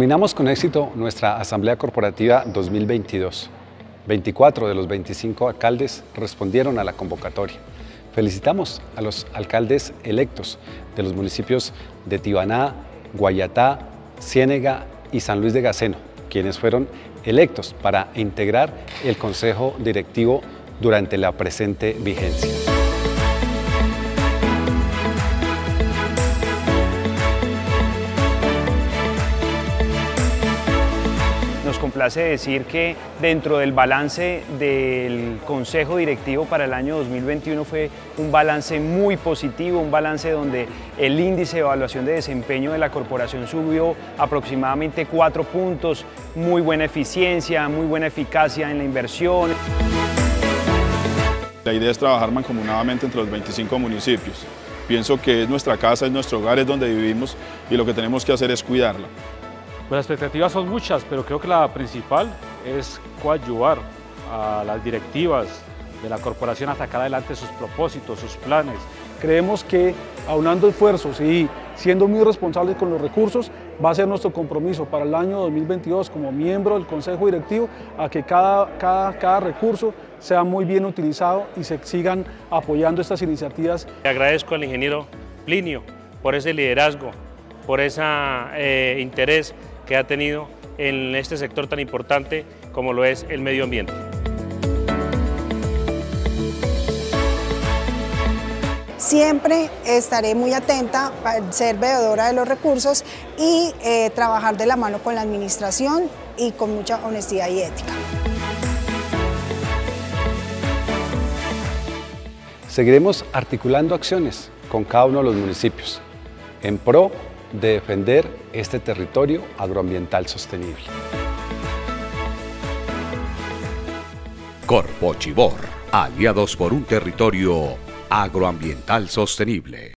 Culminamos con éxito nuestra Asamblea Corporativa 2022. 24 de los 25 alcaldes respondieron a la convocatoria. Felicitamos a los alcaldes electos de los municipios de Tibaná, Guayatá, Ciénega y San Luis de Gaceno, quienes fueron electos para integrar el Consejo Directivo durante la presente vigencia. Nos complace decir que dentro del balance del Consejo Directivo para el año 2021 fue un balance muy positivo, un balance donde el índice de evaluación de desempeño de la corporación subió aproximadamente 4 puntos, muy buena eficiencia, muy buena eficacia en la inversión. La idea es trabajar mancomunadamente entre los 25 municipios. Pienso que es nuestra casa, es nuestro hogar, es donde vivimos y lo que tenemos que hacer es cuidarla. Pues las expectativas son muchas, pero creo que la principal es coadyuvar a las directivas de la corporación a sacar adelante sus propósitos, sus planes. Creemos que aunando esfuerzos y siendo muy responsables con los recursos, va a ser nuestro compromiso para el año 2022 como miembro del Consejo Directivo a que cada recurso sea muy bien utilizado y se sigan apoyando estas iniciativas. Le agradezco al ingeniero Plinio por ese liderazgo, por ese interés que ha tenido en este sector tan importante como lo es el medio ambiente. Siempre estaré muy atenta para ser veedora de los recursos y trabajar de la mano con la administración y con mucha honestidad y ética. Seguiremos articulando acciones con cada uno de los municipios en pro de defender este territorio agroambiental sostenible. Corpochivor, aliados por un territorio agroambiental sostenible.